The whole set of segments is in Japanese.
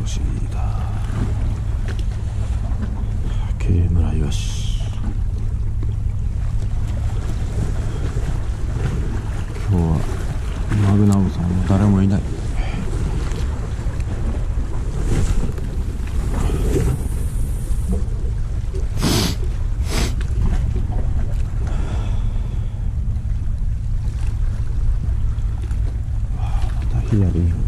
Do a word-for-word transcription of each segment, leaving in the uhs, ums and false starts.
しだ。慶村イワシ、今日はマグナムさんも誰もいない。またヒヤリング。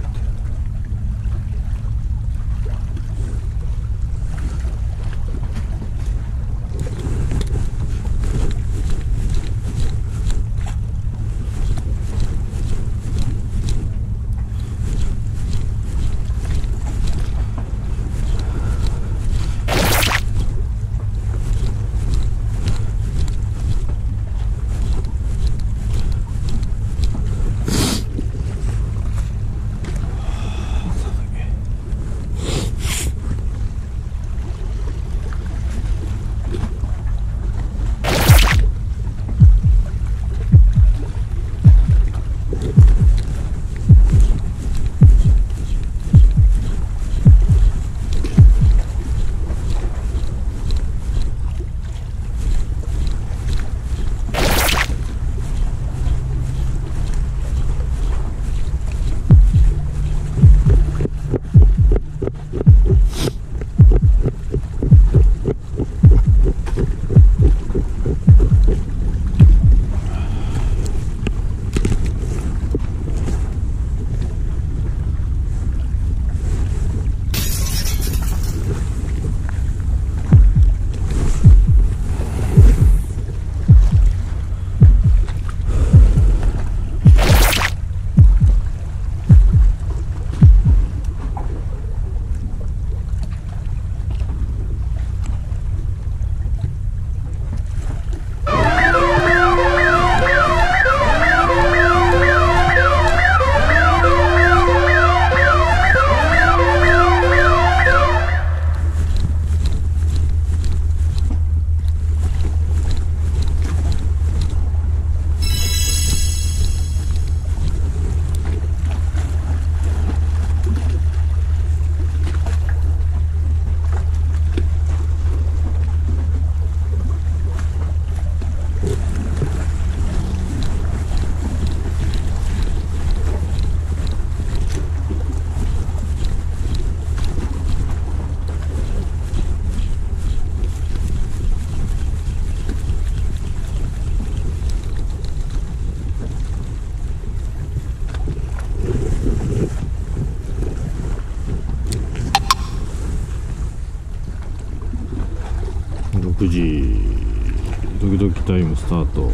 ろくじドキドキタイムスタート。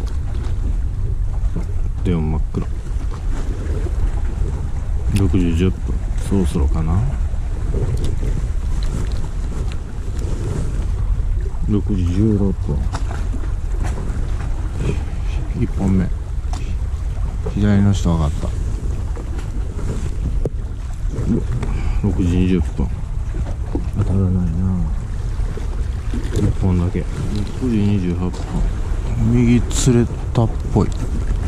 電音真っ暗。ろくじじゅっぷん、そろそろかな。ろくじじゅうろっぷん、いっぽんめ左の人上がった。ろくじにじゅっぷん、当たらないな。いっぽんだけ。ろくじにじゅうはっぷん、右釣れたっぽい。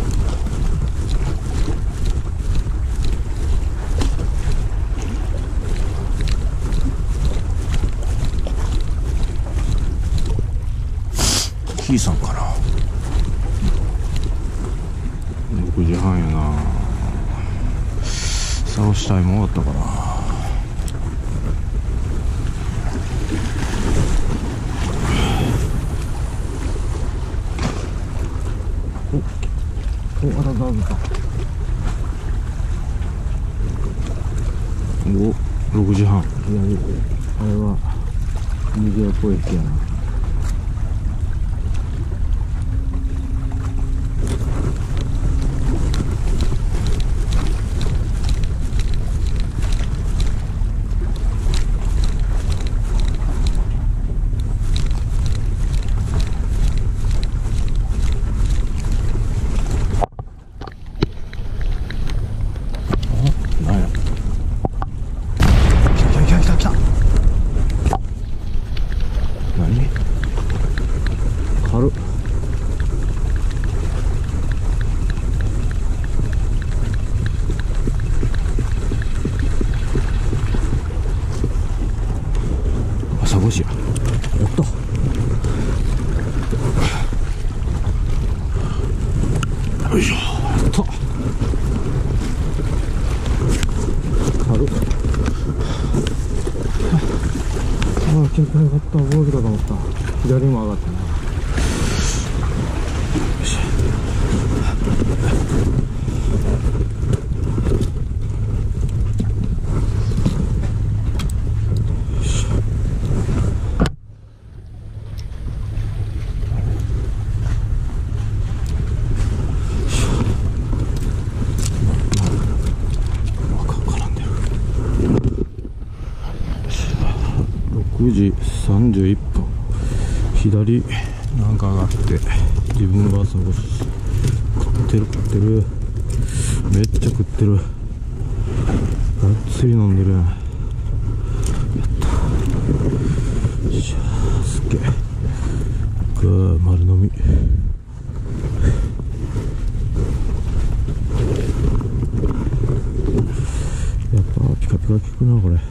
キーさんかな。ろくじはんやな。竿したいも終わったかな。お、お、あらだだだ。お、ろくじはん。左。あれは右っぽい駅やな。何？ 茶こしや。おっと、よいしょ。やった。軽っ。ああ、結構よかった。ボールだと思った。左も上がったな。よいしょ。ろくじさんじゅういっぷん、左なんか上がって自分が過ごし、食ってる食ってる、めっちゃ食ってる、がっつり飲んでるやん。やった。よっしゃ、すっげえ。ぐー、丸飲み。やっぱピカピカ効くなこれ。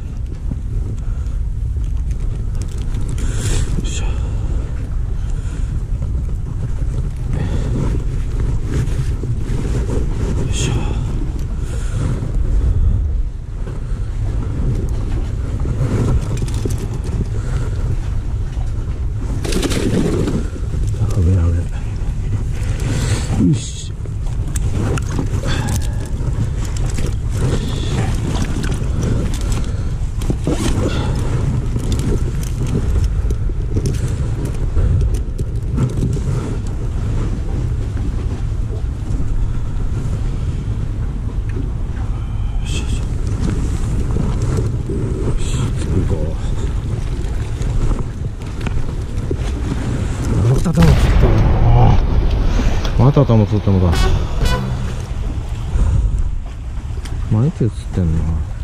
よし。また頭釣ってもだ。毎日釣ってんな。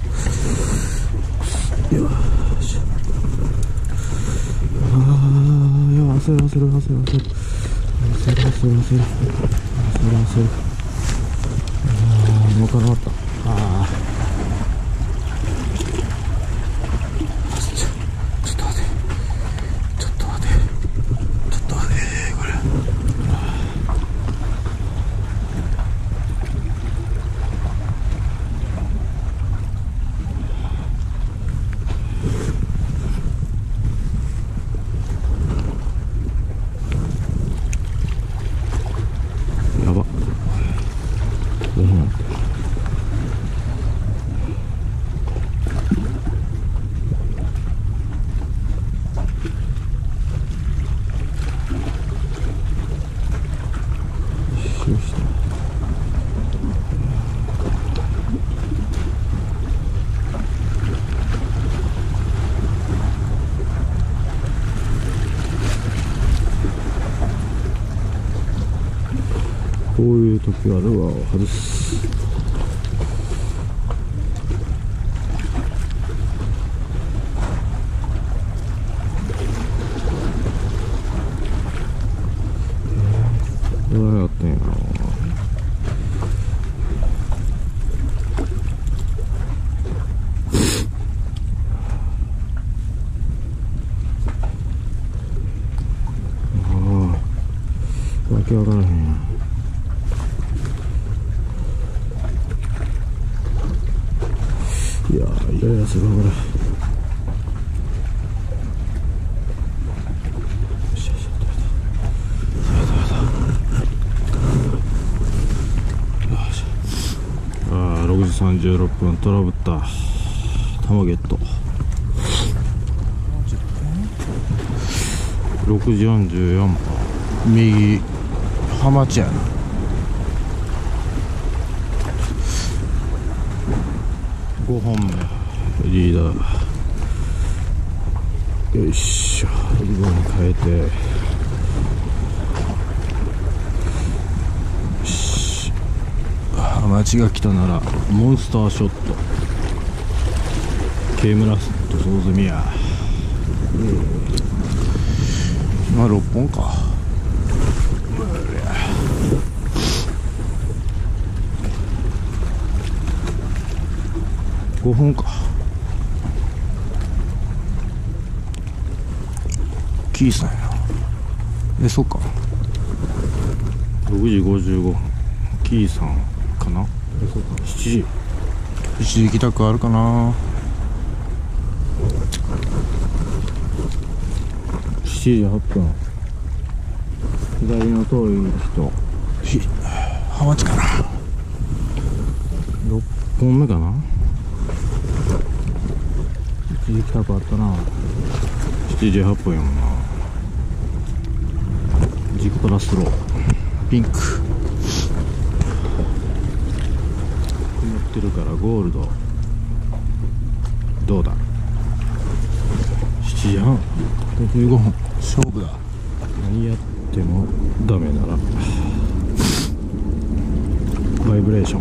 よし。ああ、いや、焦る焦る焦る焦る焦る焦る焦る焦る焦る焦る。ああ、動かなかった。ああ。ちょっと待て。ちょっと待て。ちょっと待て。これ。やばっ。どうなって。よし。こういう時はルアーを外す。どうやってんやろ。ああ、わけわからへんやん。いやー、イライラするわこれ。よしよし、よし。ああ、ろくじさんじゅうろっぷん、トラブった。玉ゲット。ろくじよんじゅうよんぷん、右ハマチやな。ごほんめリーダー。よいしょ、リボンに変えて。よし、ハマチが来たならモンスターショット、ケイムラスト総積みや。まあろっぽんか。ごほんか。 キーさんや。え、そっか。ろくじごじゅうごふん。キーさんかな。え、そうか。しちじ。しちじ帰宅あるかな。しちじはっぷん。左の通りの人。ひ、ハマチかな。ろっぽんめかな。しちじ帰宅あったな。しちじはっぷんやもんな。ジクトラスローピンク曇ってるからゴールドどうだ。しちじはんごじゅうごふん勝負だ。何やってもダメならバイブレーション。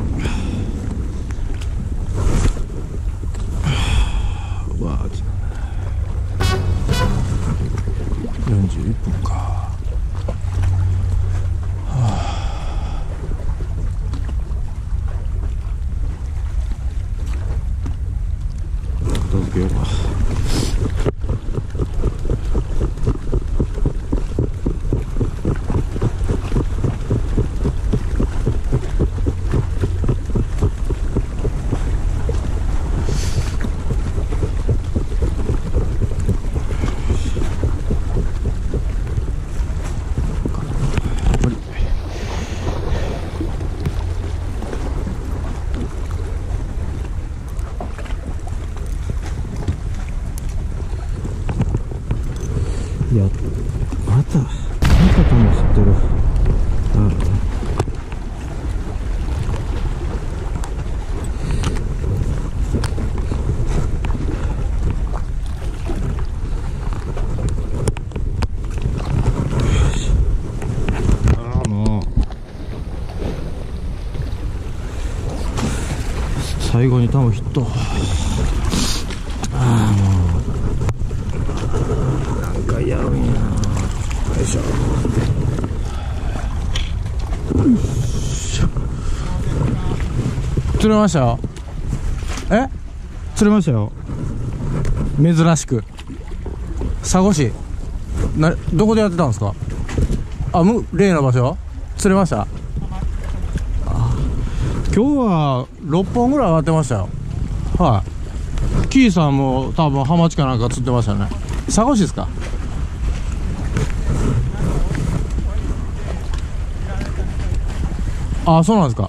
わあよんじゅういっぷんか。はあ、片付けようか。いや、また、また多分知ってる。ああ、もう。最後に多分ヒット。ああ、もう。やるんや。よいしょ。釣れましたよ。え？釣れましたよ。珍しく。佐護市。な、どこでやってたんですか？あ、む、例の場所？釣れました？あ、今日はろっぽんぐらい上がってましたよ。はい。キーさんも多分ハマチかなんか釣ってましたね。佐護市ですか？あ、そうなんですか。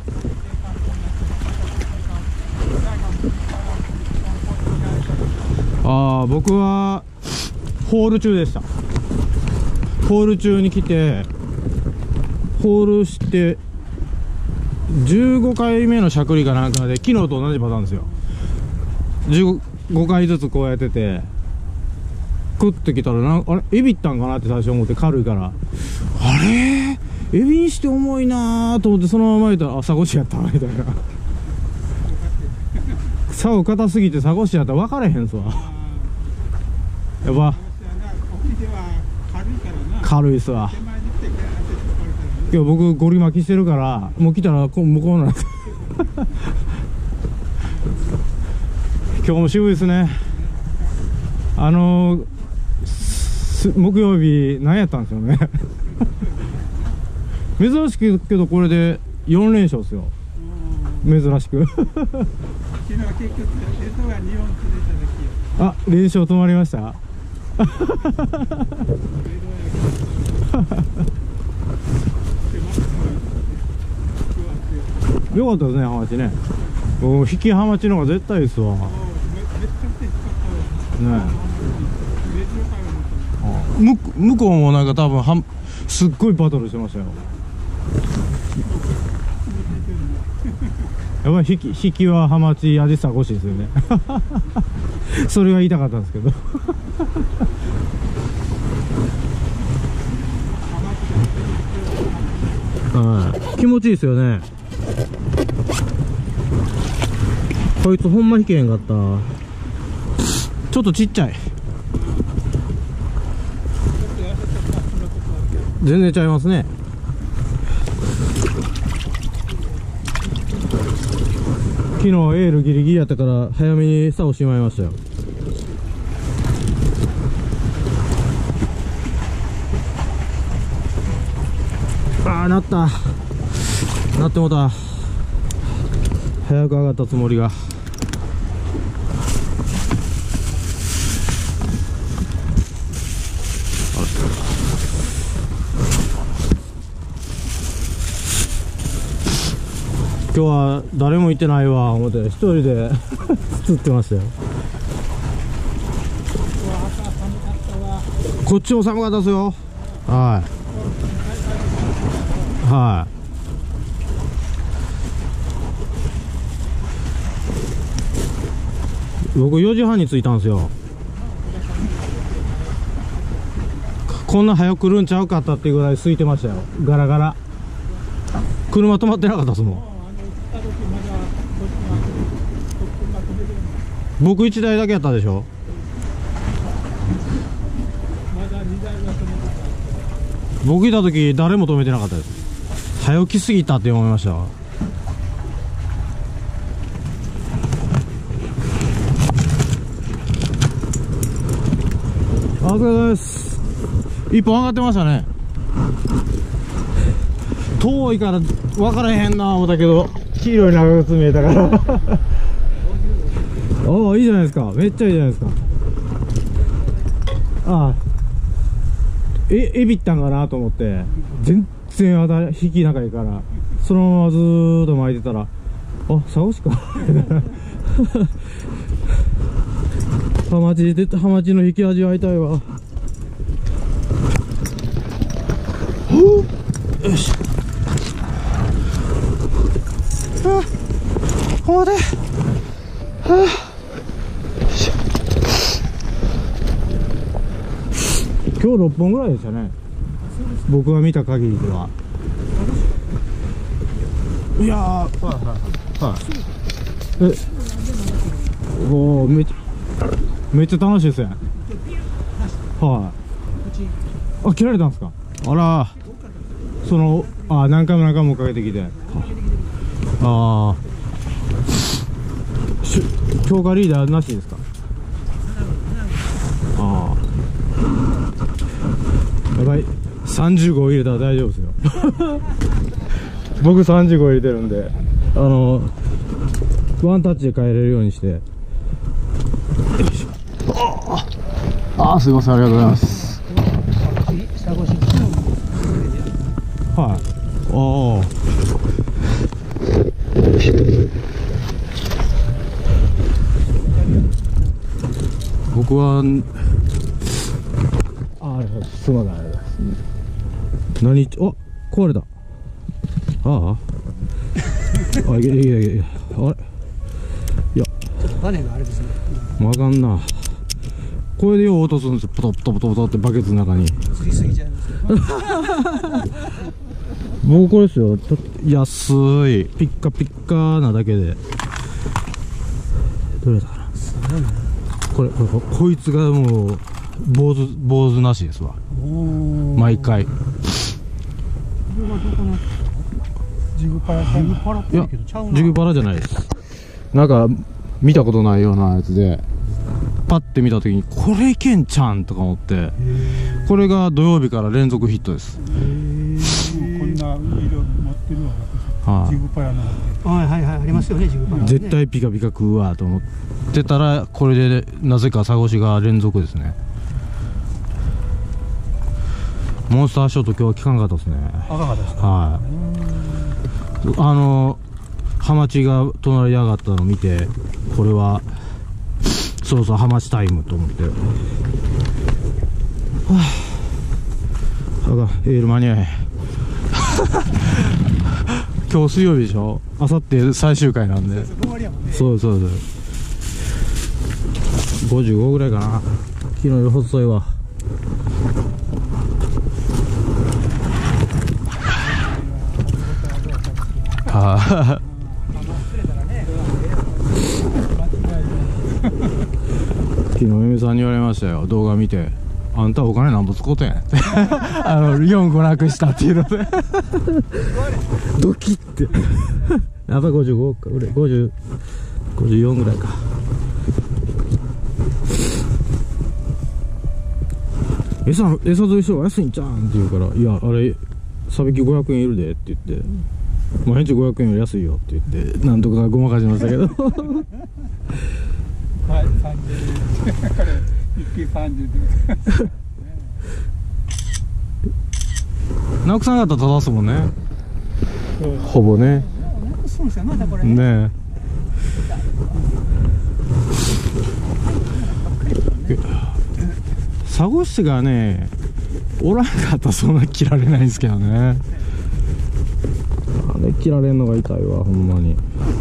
ああ、僕はホール中でした。ホール中に来てホールしてじゅうごかいめのしゃくりかなんかで、昨日と同じパターンですよ。じゅうごかいずつこうやってて食ってきたらなんあれエビったんかなって最初思って、軽いからあれエビにして重いなと思って、そのままいたらあ、佐護市やったみたいな。竿硬すぎて佐護市やったら分からへんすわ。やっぱ軽いっすわ。今日僕ゴリ巻きしてるからもう来たら向こうなんです。今日も渋いですね。あのー、木曜日何やったんですよね。珍しくけどこれでよんれんしょうですよ。珍しく。あ、連勝止まりました。よかったですね、ハマチね。もう引きハマチの方が絶対ですわ。ねえ。向向こうもなんか多分はすっごいバトルしてましたよ。やっぱり引き引きはハマチ、アジサゴシですよね。それは言いたかったんですけど。はい、気持ちいいですよね。こいつほんま引けへんかった。ちょっとちっちゃい。全然ちゃいますね。昨日エールギリギリやったから早めに竿しまいましたよ。 あー、なったなってもうた。早く上がったつもりが。今日は誰もいてないわ思って一人で釣ってましたよ。こっちも寒かったですよ。はいはい。僕よじはんに着いたんですよ。こんな早く来るんちゃうかったっていうぐらい空いてましたよ。ガラガラ。車止まってなかったですもん。僕いちだいだけやったでしょ。僕いた時誰も止めてなかったです。早起きすぎたって思いました。お疲れ様です。一本上がってましたね。遠いから分からへんな思ったけど黄色い長靴見えたからおお、いいじゃないですか。めっちゃいいじゃないですか。ああ、えエビったんかなと思って全然まだ引き仲いいからそのままずーっと巻いてたら、あ、サゴシかハマチでハマチの引き味わいたいわ。よし、ああ、ここで、はあ、今日ろっぽんぐらいでしたね、僕が見た限りでは。いやー、はいはい、え、おお、めっちゃめっちゃ楽しいですね。はい、あ、切られたんですか。あら、その、あ、何回も何回もかけてきて、ああ、強化リーダーなしですか。ああ、やばい、さんじゅうご入れたら大丈夫ですよ僕さんじゅうご入れてるんで、あのワンタッチで変えれるようにして。ああ、すいません、ありがとうございます。はい、ああ、僕はああ、すまない。何、あ、壊れた。あああ、いやいやいや、あれ、いやバネがあれですね。わかんな。これでよう落とすんですよ。ポトポトポトポトってバケツの中に。釣りすぎちゃいますよ僕これですよ。安いピッカピッカなだけで。どれだかな。これこれこいつがもう坊主坊主なしですわ。毎回。ジグパラ、ジグパラっぽいけどちゃうな。ジグパラじゃないです。なんか見たことないようなやつで、パッて見た時にこれいけんちゃんとか思って、これが土曜日から連続ヒットです。こんな色持ってるわ。ジグパラの。はいはいはい、ありますよね、ジグパラ。絶対ピカピカ食うわと思ってたら、これでなぜかサゴシが連続ですね。モンスターショット今日は効かんかったですね。あかんかったですか。はい。あのハマチが隣に上がったのを見て、これはそろそろハマチタイムと思って、はあ、あかん、エール間に合えへん今日水曜日でしょ。あさって最終回なんで。そうそうそう、ごじゅうごぐらいかな。昨日より細いわ。はあ昨日嫁さんに言われましたよ。動画見て、あんたお金なんぼ使うてんってあのよんごなくしたっていうのでドキってやっぱごじゅうごか、ごじゅう、ごじゅうよんぐらいか。餌餌と一緒が安いんちゃうんって言うから、いやあれサビキごひゃくえんいるでって言って、まあ返事ごひゃくえんより安いよって言ってなんとかごまかしましたけどはいさんじゅうえんこれいっぴきさんじゅうえん直樹さんだったら正すもんね、ほぼね。 そうですよまだこれねえサゴシがねおらんかったらそんな切られないんですけどね。あれ切られんのが痛いわほんまに。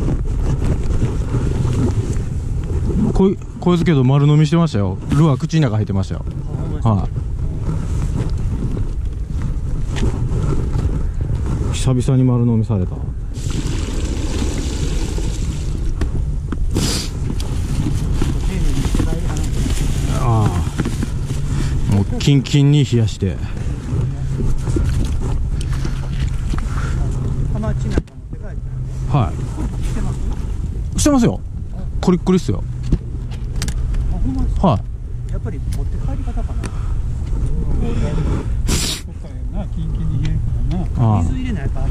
こいこいつけど丸飲みしてましたよ。ルアー口の中入ってましたよ。はい、久々に丸飲みされた。ああもうキンキンに冷やして。はいしてますよ。コリッコリっすよ。はい。 やっぱり持って帰り方かな。キンキンに冷えるからな。水入れないか。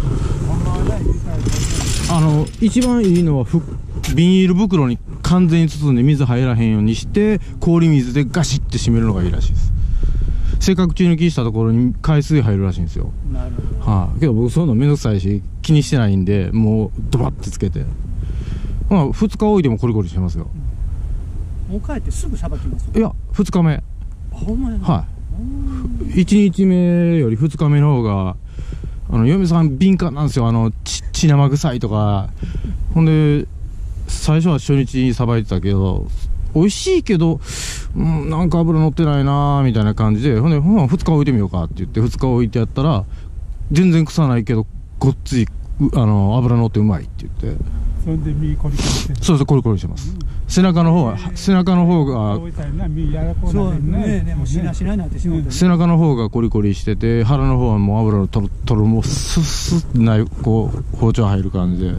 あの一番いいのはふビニール袋に完全に包んで水入らへんようにして氷水でガシッて締めるのがいいらしいです。せっかく中抜きしたところに海水入るらしいんですよ。 なるほど。 はい、けど僕そういうのめんどくさいし気にしてないんでもうドバッてつけて、まあふつか置いてもコリコリしてますよ。 もう帰ってすぐさばきます。 いやふつかめ。 ほんまやな。 はい、いちにちめよりふつかめの方があの嫁さん敏感なんですよ。あのち血生臭いとか。ほんで最初は初日にさばいてたけど美味しいけど、うん、なんか油乗ってないなーみたいな感じで、ほんでほんまふつか置いてみようかって言ってふつか置いてやったら全然臭ないけどごっついあの油乗ってうまいって言って。 それで身コリコリしてる。 そうそうコリコリしてます、うん、背中の方は、えー、背中の方がそうね、でもしなしなになってしまう、ね、 背中の方がコリコリしてて腹の方はもう油のとろとろもうスッスッないこう包丁入る感じで。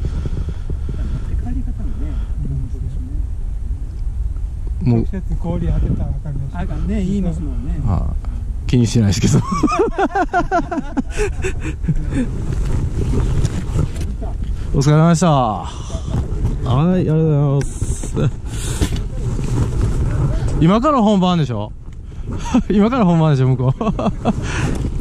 もう直接氷当てたら分かります。あかんね言いますもんね。 はあ、気にしてないですけどお疲れ様でした。はい、ありがとうございます。今から本番でしょ今から本番でしょ向こう